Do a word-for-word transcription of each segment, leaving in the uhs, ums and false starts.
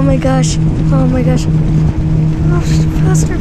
my gosh. Oh my gosh. Oh, faster.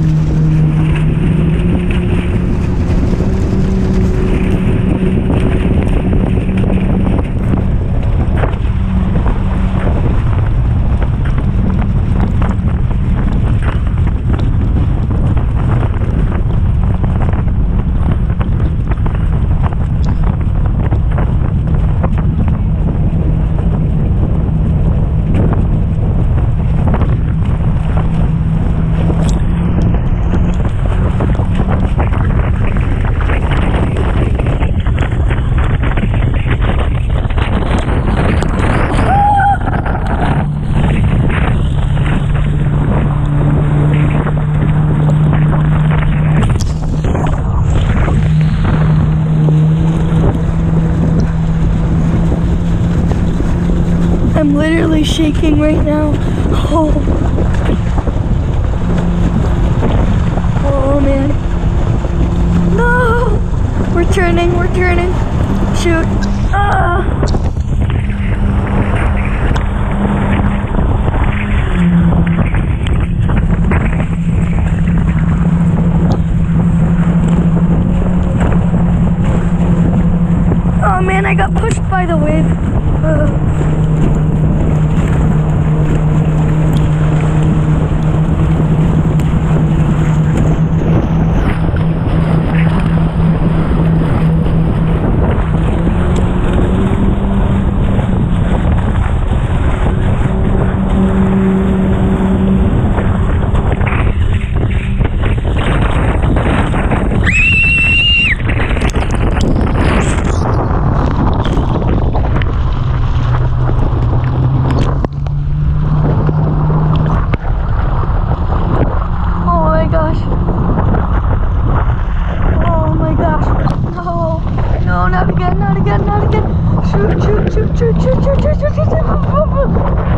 I'm literally shaking right now. Oh. Oh man. No! We're turning, we're turning. Shoot. Ah! Oh man, I got pushed by the wave. Uh. Not again, not again, not again. Shoot, shoot, shoot, shoot, shoot, shoot, shoot, shoot, shoot, shoot.